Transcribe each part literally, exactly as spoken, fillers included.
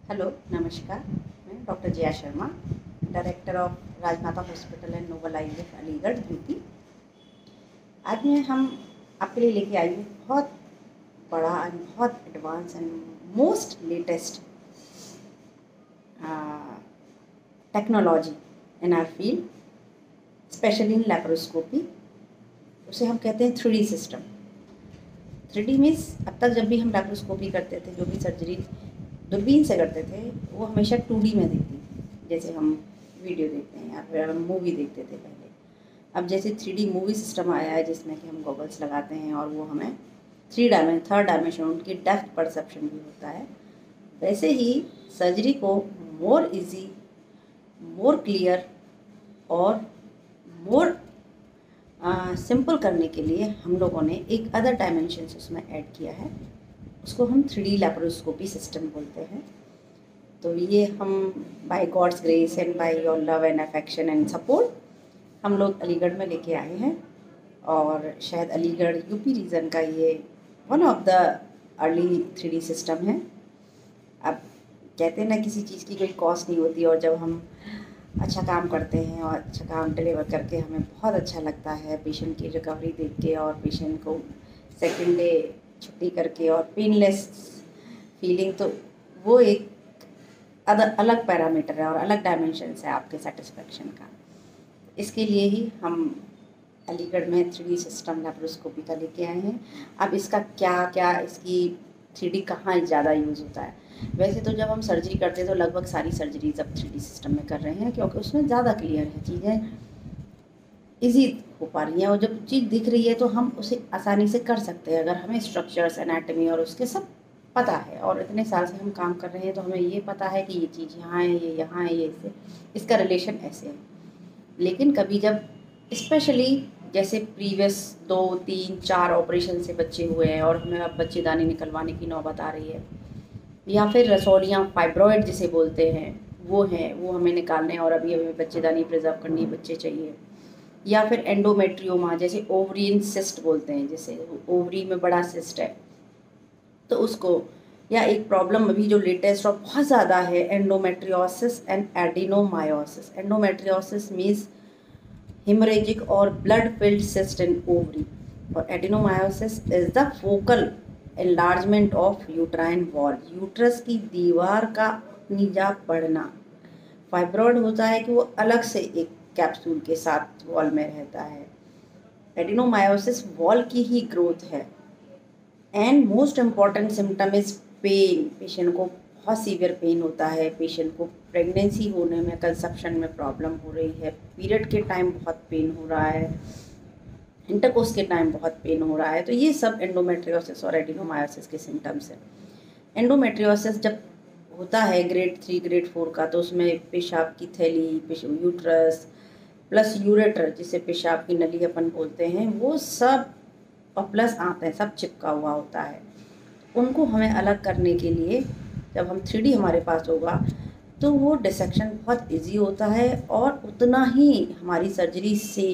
Hello, नमस्कार। मैं doctor Jaya Sharma, director of Rajmata hospital and Noble IVF Aligarh UP. आज मैं हम आपके लिए लेके आई हूँ बहुत बड़ा एंड बहुत advance and most latest technology in our field, specially in laparoscopy. उसे हम कहते हैं three D system. Three D means अब तक जब भी हम लैप्रोस्कोपी करते थे, जो भी सर्जरी दूरबीन से करते थे, वो हमेशा टू डी में दिखती थी, जैसे हम वीडियो देखते हैं या फिर हम मूवी देखते थे पहले। अब जैसे थ्री डी मूवी सिस्टम आया है, जिसमें कि हम गॉगल्स लगाते हैं और वो हमें थ्री डायमेंशन थर्ड डायमेंशन उनकी डेप्थ परसेप्शन भी होता है। वैसे ही सर्जरी को मोर इजी, मोर क्लियर और मोर सिंपल करने के लिए हम लोगों ने एक अदर डायमेंशन उसमें ऐड किया है। उसको हम थ्री डी लैप्रोस्कोपी सिस्टम बोलते हैं। तो ये हम by God's grace and by your love and affection and support हम लोग अलीगढ़ में लेके आए हैं, और शायद अलीगढ़ यूपी रीजन का ये one of the early three D system है। अब कहते हैं ना, किसी चीज़ की कोई कॉस्ट नहीं होती, और जब हम अच्छा काम करते हैं और अच्छा काम डिलीवर करके हमें बहुत अच्छा लगता है, पेशेंट की रिकवरी देख के और पेशेंट को सेकेंड डे छुट्टी करके और पेनलेस फीलिंग, तो वो एक अदर अलग पैरामीटर है और अलग डायमेंशन है आपके सेटिस्फेक्शन का। इसके लिए ही हम अलीगढ़ में थ्री डी सिस्टम लैप्रोस्कोपी का लेके आए हैं। अब इसका क्या क्या इसकी थ्री डी कहाँ ज़्यादा यूज़ होता है? वैसे तो जब हम सर्जरी करते हैं तो लगभग सारी सर्जरीज अब थ्री डी सिस्टम में कर रहे हैं, क्योंकि उसमें ज़्यादा क्लियर है, चीज़ें ईजी हो पा रही हैं, और जब चीज़ दिख रही है तो हम उसे आसानी से कर सकते हैं। अगर हमें स्ट्रक्चर्स, एनाटमी और उसके सब पता है, और इतने साल से हम काम कर रहे हैं, तो हमें ये पता है कि ये चीज़ यहाँ है, ये यहाँ है, ये इससे इसका रिलेशन ऐसे है। लेकिन कभी जब स्पेशली जैसे प्रीवियस दो तीन चार ऑपरेशन से बच्चे हुए हैं और हमें अब बच्चेदानी निकलवाने की नौबत आ रही है, या फिर रसौलियाँ फाइब्रॉइड जिसे बोलते हैं वो हैं, वो हमें निकालने और अभी हमें बच्चेदानी प्रिजर्व करनी है, बच्चे चाहिए, या फिर एंडोमेट्रियोमा जैसे ओवरियन सिस्ट बोलते हैं, जैसे ओवरी में बड़ा सिस्ट है तो उसको, या एक प्रॉब्लम अभी जो लेटेस्ट और बहुत ज़्यादा है, endometriosis and adenomyosis. Endometriosis means haemorrhagic और blood filled cyst in ovary, और adenomyosis is the focal enlargement of uterine wall, uterus की दीवार का नीचा बढ़ना। फाइब्रॉइड होता है कि वो अलग से एक कैप्सूल के साथ वॉल में रहता है। एडिनोमायोसिस वॉल की ही ग्रोथ है। And most important symptom is pain. Patient को बहुत सीवियर पेन होता है, पेशेंट को प्रेगनेंसी होने में, कंसेप्शन में प्रॉब्लम हो रही है, पीरियड के टाइम बहुत पेन हो रहा है, इंटरकोर्स के टाइम बहुत पेन हो रहा है। तो ये सब एंडोमेट्रियोसिस और एडिनोमायोसिस के सिम्टम्स हैं। एंडोमेट्रियोसिस जब होता है ग्रेड थ्री ग्रेड फोर का, तो उसमें पेशाब की थैली, यूट्रस प्लस यूरेटर जिसे पेशाब की नली अपन बोलते हैं, वो सब और प्लस आते हैं, सब चिपका हुआ होता है। उनको हमें अलग करने के लिए जब हम थ्री डी हमारे पास होगा तो वो डिसेक्शन बहुत इजी होता है, और उतना ही हमारी सर्जरी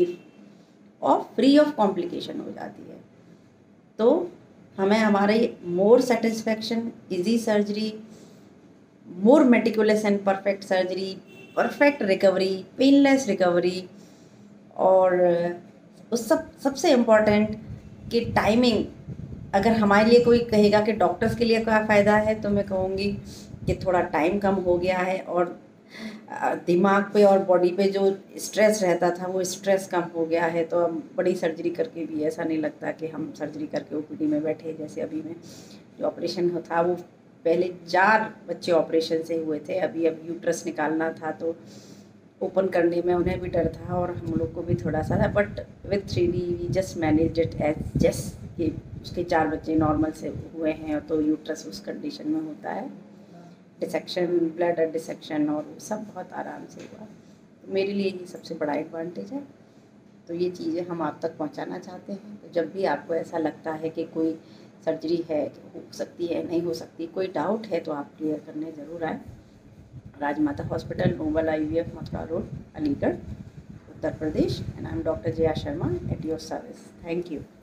सेफ और फ्री ऑफ कॉम्प्लिकेशन हो जाती है। तो हमें हमारे more satisfaction, easy surgery, more meticulous and perfect surgery, perfect recovery, painless recovery, और उस सब सबसे इम्पॉर्टेंट कि टाइमिंग। अगर हमारे लिए कोई कहेगा कि डॉक्टर्स के लिए क्या फ़ायदा है, तो मैं कहूँगी कि थोड़ा टाइम कम हो गया है, और दिमाग पे और बॉडी पे जो स्ट्रेस रहता था वो स्ट्रेस कम हो गया है। तो अब बड़ी सर्जरी करके भी ऐसा नहीं लगता कि हम सर्जरी करके ओपीडी में बैठे। जैसे अभी में जो ऑपरेशन था, वो पहले चार बच्चे ऑपरेशन से हुए थे, अभी अब यूट्रस निकालना था तो ओपन करने में उन्हें भी डर था और हम लोग को भी थोड़ा सा था, but with three D we just manage it as just कि उसके चार बच्चे नॉर्मल से हुए हैं, तो यूट्रस उस कंडीशन में होता है, डिसेक्शन, ब्लड डिसेक्शन और सब बहुत आराम से हुआ। तो मेरे लिए ये सबसे बड़ा एडवांटेज है। तो ये चीज़ें हम आप तक पहुंचाना चाहते हैं। तो जब भी आपको ऐसा लगता है कि कोई सर्जरी है, हो सकती है, नहीं हो सकती, कोई डाउट है, तो आप क्लियर करने ज़रूर आए। Rajmata hospital, Noble IVF, Mathura road, Aligarh, Uttar Pradesh, and I am doctor Jaya Sharma at your service. Thank you.